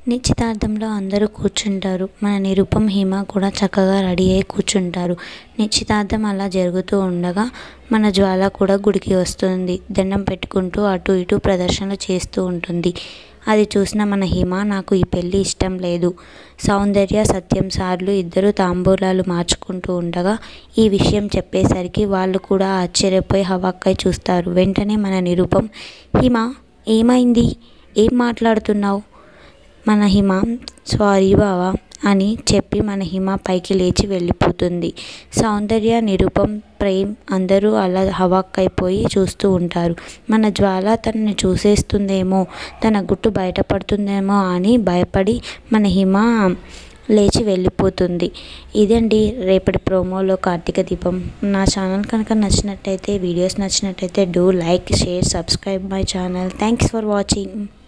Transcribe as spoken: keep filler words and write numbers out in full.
నిశ్చితార్థంలో అందరూ కూర్చుంటారు. మన నిరుపమ్ హిమ కూడా చక్కగా రెడీ అయి కూర్చుంటారు. నిశ్చితార్థం అలా జరుగుతూ ఉండగా మన జ్వాల కూడా గుడికి వస్తుంది. దండం పెట్టుకుంటూ అటు ఇటు ప్రదర్శనలు చేస్తూ ఉంటుంది. అది చూసిన మన హిమ, నాకు ఈ పెళ్ళి ఇష్టం లేదు. సౌందర్య, సత్యం సార్లు ఇద్దరు తాంబూలాలు మార్చుకుంటూ ఉండగా ఈ విషయం చెప్పేసరికి వాళ్ళు కూడా ఆశ్చర్యపోయి హవాక్కై చూస్తారు. వెంటనే మన నిరుపమ్, హిమ ఏమైంది, ఏం మాట్లాడుతున్నావు? మన హిమ సారీ బావా అని చెప్పి మన హిమ పైకి లేచి వెళ్ళిపోతుంది. సౌందర్య, నిరుపమ్, ప్రేమ్ అందరూ అలా హవాక్కైపోయి చూస్తూ ఉంటారు. మన జ్వాల తనని చూసేస్తుందేమో, తన గుట్టు బయటపడుతుందేమో అని భయపడి మన హిమ లేచి వెళ్ళిపోతుంది. ఇదండి రేపటి ప్రోమోలో కార్తీక దీపం. నా ఛానల్ కనుక నచ్చినట్టయితే, వీడియోస్ నచ్చినట్టయితే do like, share, subscribe my channel. Thanks for watching.